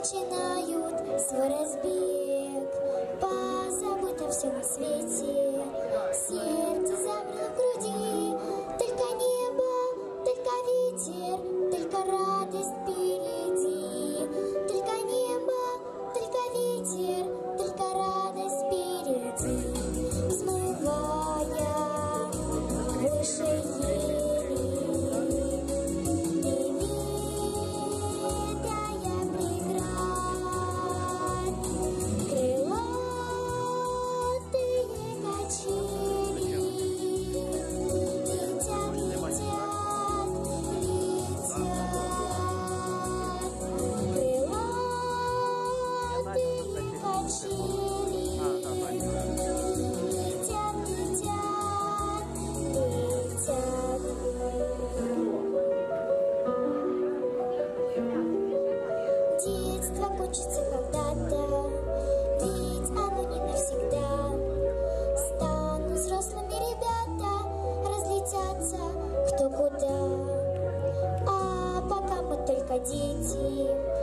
начинают свой разбег, позабыто все на свете, сердце замерло в груди, только небо, только ветер, только радость впереди, только небо, только ветер, только радость впереди, взмывая выше ели, неведая преград, крылатые качели летят, летят, крылатые качели летят, летят, детство кончится когда-то, ведь оно не навсегда. Станут взрослыми ребята, разлетятся кто куда. А пока мы только дети,